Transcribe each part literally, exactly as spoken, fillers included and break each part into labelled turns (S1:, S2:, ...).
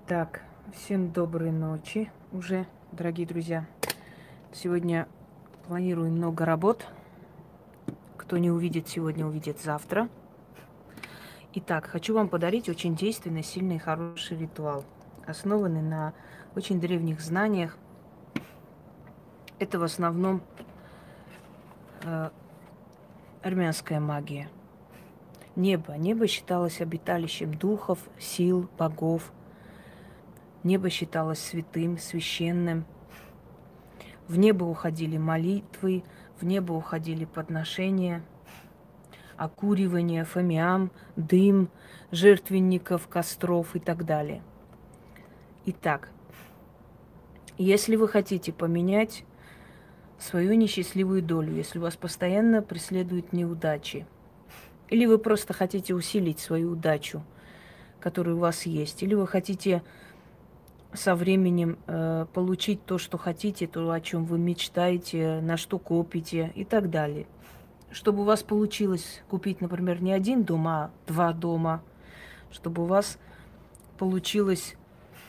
S1: Так, всем доброй ночи уже, дорогие друзья. Сегодня планирую много работ. Кто не увидит сегодня, увидит завтра. Итак, хочу вам подарить очень действенный, сильный, хороший ритуал, основанный на очень древних знаниях. Это в основном э, армянская магия. Небо. Небо считалось обиталищем духов, сил, богов. Небо считалось святым, священным. В небо уходили молитвы, в небо уходили подношения, окуривание, фомиам, дым, жертвенников, костров и так далее. Итак, если вы хотите поменять свою несчастливую долю, если вас постоянно преследуют неудачи, или вы просто хотите усилить свою удачу, которая у вас есть, или вы хотите со временем э, получить то, что хотите, то, о чем вы мечтаете, на что копите и так далее. Чтобы у вас получилось купить, например, не один дом, а два дома, чтобы у вас получилось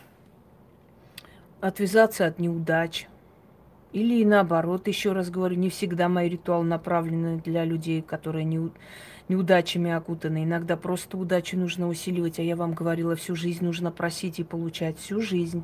S1: отвязаться от неудач. Или наоборот, еще раз говорю, не всегда мои ритуалы направлены для людей, которые не, неудачами окутаны. Иногда просто удачу нужно усиливать, а я вам говорила, всю жизнь нужно просить и получать, всю жизнь.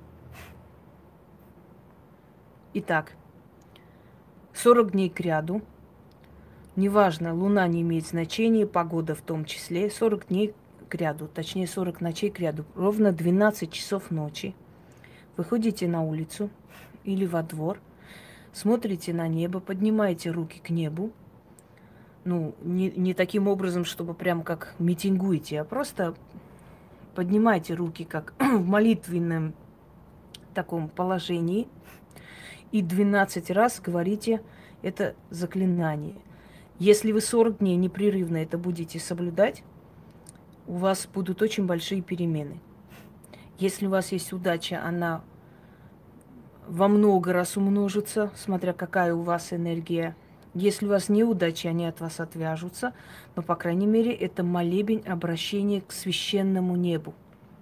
S1: Итак, сорок дней кряду, неважно, луна не имеет значения, погода в том числе, сорок дней кряду, точнее сорок ночей кряду, ровно двенадцать часов ночи. Выходите на улицу или во двор, смотрите на небо, поднимаете руки к небу. Ну, не, не таким образом, чтобы прям как митингуете, а просто поднимайте руки как в молитвенном таком положении и двенадцать раз говорите это заклинание. Если вы сорок дней непрерывно это будете соблюдать, у вас будут очень большие перемены. Если у вас есть удача, она во много раз умножится, смотря какая у вас энергия. Если у вас неудачи, они от вас отвяжутся. Но, по крайней мере, это молебень обращения к священному небу.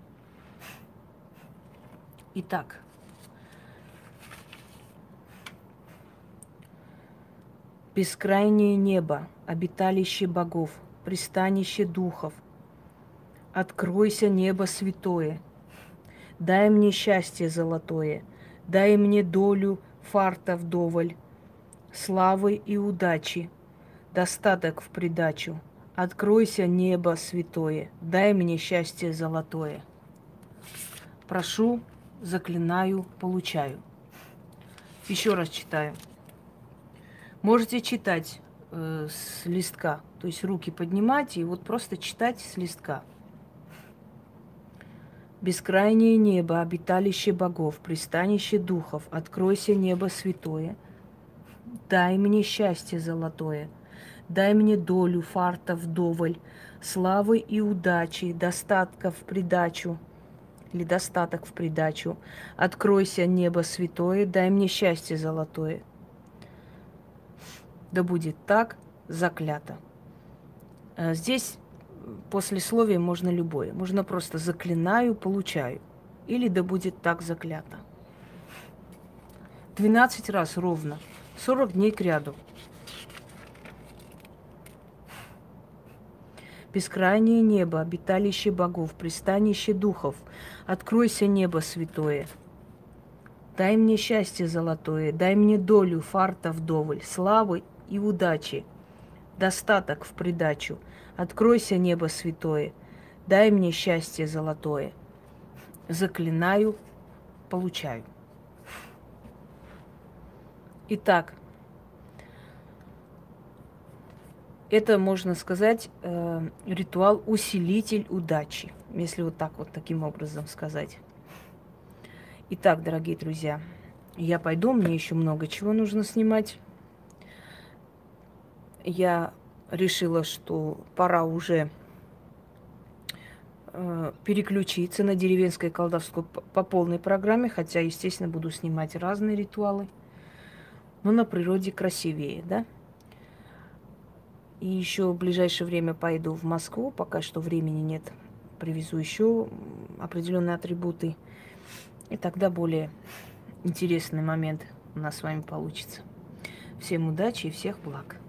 S1: Итак, бескрайнее небо, обиталище богов, пристанище духов. Откройся, небо святое, дай мне счастье золотое, дай мне долю фарта вдоволь, славы и удачи, достаток в придачу. Откройся, небо святое, дай мне счастье золотое. Прошу, заклинаю, получаю. Еще раз читаю. Можете читать э, с листка, то есть руки поднимать и вот просто читать с листка. Бескрайнее небо, обиталище богов, пристанище духов, откройся, небо святое. Дай мне счастье золотое, дай мне долю фарта вдоволь, славы и удачи, достатка в придачу, или достаток в придачу. Откройся, небо святое, дай мне счастье золотое. Да будет так, заклято. Здесь послесловие можно любое. Можно просто заклинаю, получаю. Или да будет так заклято. двенадцать раз ровно. сорок дней кряду. Бескрайнее небо, обиталище богов, пристанище духов. Откройся, небо святое. Дай мне счастье золотое, дай мне долю фарта вдоволь, славы и удачи, достаток в придачу. Откройся, небо святое, дай мне счастье золотое. Заклинаю, получаю. Итак, это, можно сказать, э, ритуал-усилитель удачи, если вот так вот, таким образом сказать. Итак, дорогие друзья, я пойду, мне еще много чего нужно снимать. Я решила, что пора уже э, переключиться на деревенское колдовство по, по полной программе, хотя, естественно, буду снимать разные ритуалы. Но на природе красивее, да? И еще в ближайшее время пойду в Москву, пока что времени нет. привезу еще определенные атрибуты. И тогда более интересный момент у нас с вами получится. Всем удачи и всех благ.